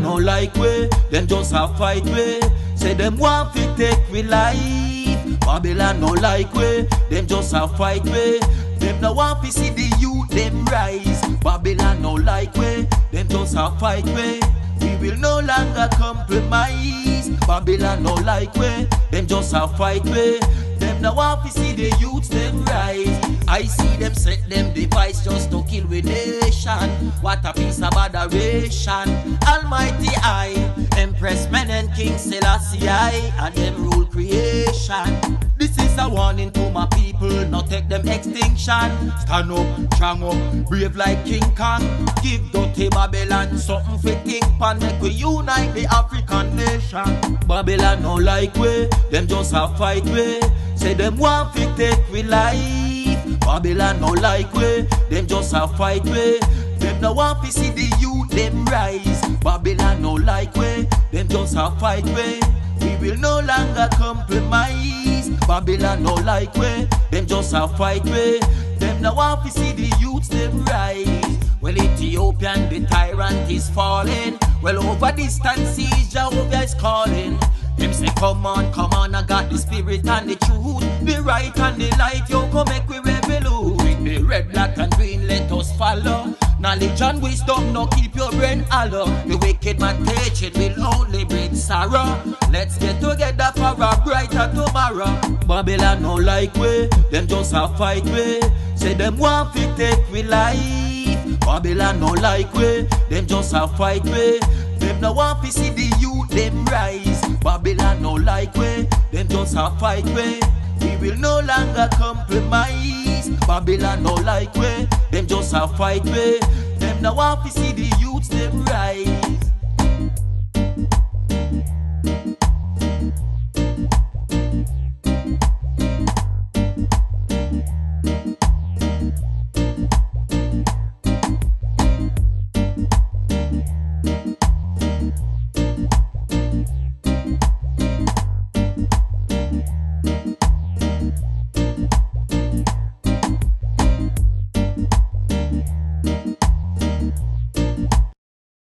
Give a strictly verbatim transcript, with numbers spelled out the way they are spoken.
no like we, them just a fight we. Say them want to take we life. Babylon no like we, them just a fight we. Them no want to see the youth them rise. Babylon no like we, them just a fight we. We will no longer compromise. Babylon no like we, them just a fight we. Them no want to see the youths them rise. I see them set them device just to kill with nation. What a piece of adoration. Almighty I, Empress Men and King Selassie I, and them rule creation. This is a warning to my people, not take them extinction. Stand up, strong up, brave like King Kong. Give dirty Babylon something for think pan. Make we unite the African nation. Babylon no like we, them just a fight we. Say them want to take we life. Babylon no like we, them just a fight we. Them no want to see the youth them rise. Babylon no like we, them just a fight we. We will no longer compromise. Babylon no like we, them just a fight we. Them no want to see the youths them rise. Well, Ethiopian the tyrant is falling. Well, over distant seas Jehovah is calling. Them say come on, come on, I got the spirit and the truth, the right and the light. Yo, come make we revolute. With the red, black and green, let us follow. Knowledge and wisdom, no keep your brain hollow. The wicked man teach it will only bring sorrow. Let's get together for a brighter tomorrow. Babylon no like we, them just a fight we. Say them want to take we life. Babylon no like we, them just a fight we. Them no want to see the youth them rise. Babylon no like we, them just a fight we. We will no longer compromise. Babylon no like we, them just a fight we. Them no want to see the youths them rise.